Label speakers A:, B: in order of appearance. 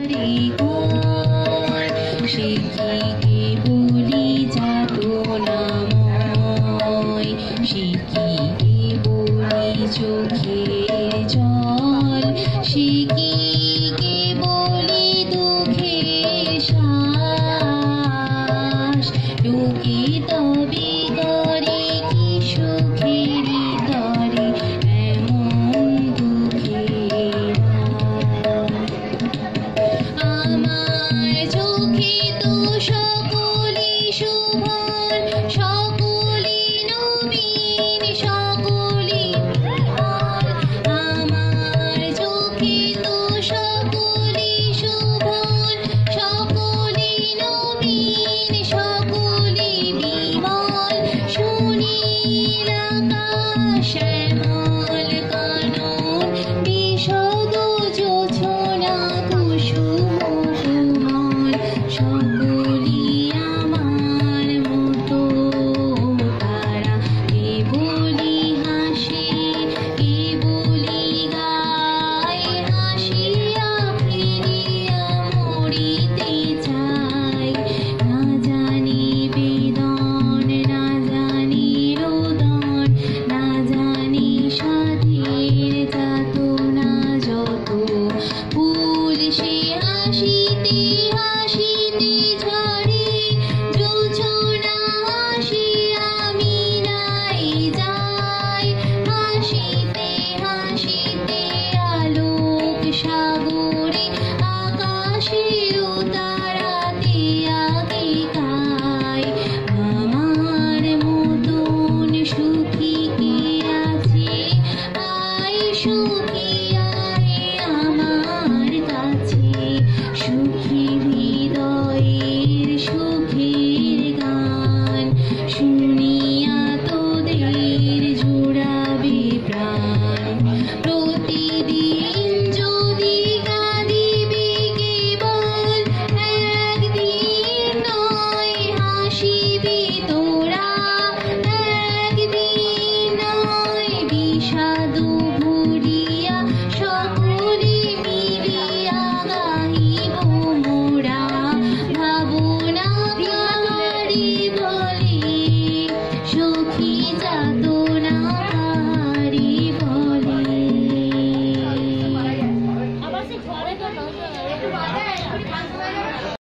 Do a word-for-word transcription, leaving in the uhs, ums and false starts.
A: চোখের জল সে কি কেবলি দুঃখের শ্বাস লোকে তবে করে কি সুখের তরে এমন দুঃখের আমার চোখে তো সকলে শোভন সকলে নবীন সকলে আমার চোখে তো সকলে শোভন সকলে নবীন সকলে বিমল সুনীল আকাশ শ্যামল কানন বিশদ জোছনা কুসুম কোমল সকলি আমার মতো তারা কেবলি হাসে কেবলি গায় হাসিয়া ফিরিয়া মরিতে চায় না জানি বেদন না জানি রোদন না জানি সাধের যাতনা যত ফুল সে হাসিতে হাসিতে ঝরে জোছনা হাসিয়া মিলাই যায় হাসিতে হাসিতে আলোক সাগরে আকাশের তারাতে আগে খায় আমার মতন সুখী কে আছে আয় সুখী আয় আমার কাছে সুখী